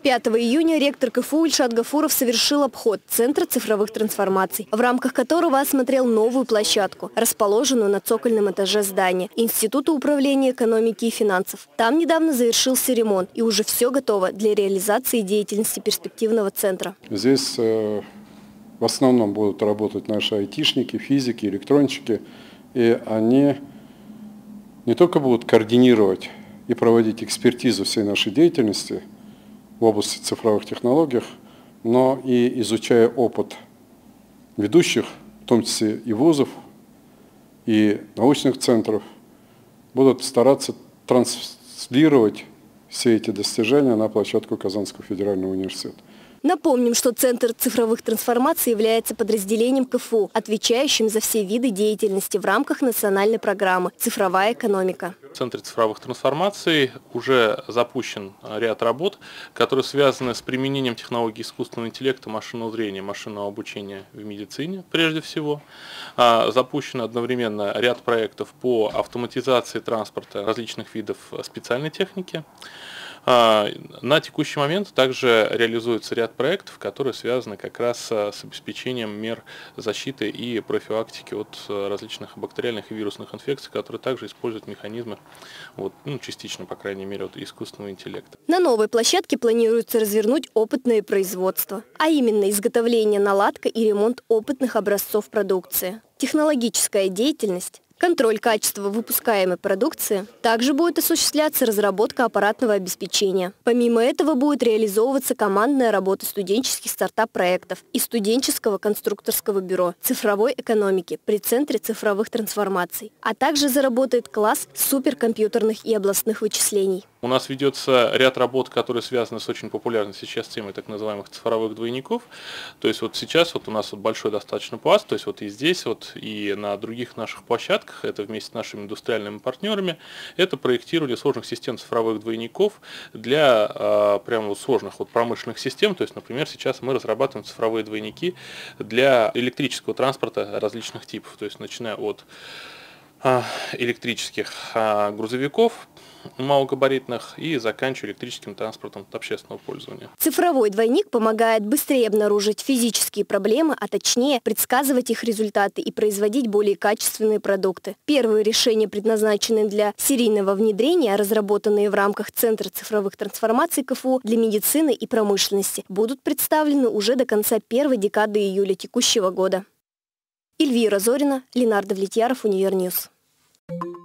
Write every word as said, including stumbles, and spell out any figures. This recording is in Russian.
пятого июня ректор КФУ Ильшат Гафуров совершил обход Центра цифровых трансформаций, в рамках которого осмотрел новую площадку, расположенную на цокольном этаже здания Института управления экономики и финансов. Там недавно завершился ремонт, и уже все готово для реализации деятельности перспективного центра. Здесь э, в основном будут работать наши айтишники, физики, электронщики, и они не только будут координировать и проводить экспертизу всей нашей деятельности в области цифровых технологий, но и изучая опыт ведущих, в том числе и вузов, и научных центров, будут стараться транслировать все эти достижения на площадку Казанского федерального университета. Напомним, что Центр цифровых трансформаций является подразделением КФУ, отвечающим за все виды деятельности в рамках национальной программы «Цифровая экономика». В Центре цифровых трансформаций уже запущен ряд работ, которые связаны с применением технологий искусственного интеллекта, машинного зрения, машинного обучения в медицине прежде всего. Запущен одновременно ряд проектов по автоматизации транспорта различных видов специальной техники. На текущий момент также реализуется ряд проектов, которые связаны как раз с обеспечением мер защиты и профилактики от различных бактериальных и вирусных инфекций, которые также используют механизмы, вот, ну, частично, по крайней мере, от искусственного интеллекта. На новой площадке планируется развернуть опытное производство, а именно изготовление, наладка и ремонт опытных образцов продукции. Технологическая деятельность, контроль качества выпускаемой продукции. Также будет осуществляться разработка аппаратного обеспечения. Помимо этого будет реализовываться командная работа студенческих стартап-проектов и студенческого конструкторского бюро цифровой экономики при Центре цифровых трансформаций. А также заработает класс суперкомпьютерных и областных вычислений. У нас ведется ряд работ, которые связаны с очень популярной сейчас темой так называемых цифровых двойников. То есть вот сейчас вот у нас вот большой достаточно пласт, то есть вот и здесь, вот и на других наших площадках, это вместе с нашими индустриальными партнерами, это проектирование сложных систем цифровых двойников для а, прямо вот сложных вот промышленных систем. То есть, например, сейчас мы разрабатываем цифровые двойники для электрического транспорта различных типов, то есть начиная от а, электрических а, грузовиков малогабаритных и заканчивая электрическим транспортом общественного пользования. Цифровой двойник помогает быстрее обнаружить физические проблемы, а точнее предсказывать их результаты и производить более качественные продукты. Первые решения, предназначенные для серийного внедрения, разработанные в рамках Центра цифровых трансформаций КФУ для медицины и промышленности, будут представлены уже до конца первой декады июля текущего года. Эльвира Зорина, Ленардо Влетьяров, Универньюз.